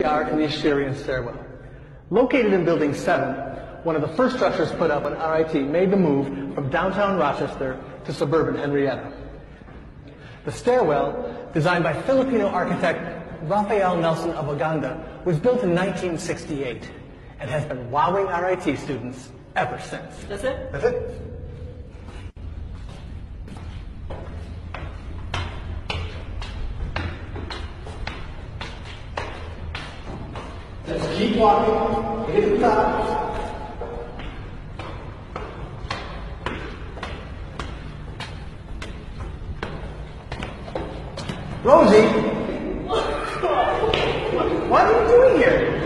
are in the Assyrian stairwell. Located in Building 7, one of the first structures put up when RIT made the move from downtown Rochester to suburban Henrietta. The stairwell, designed by Filipino architect Rafael Nelson of Uganda, was built in 1968 and has been wowing RIT students ever since. That's it? That's it. Let's keep walking. Get to the top. Rosie, what are you doing here?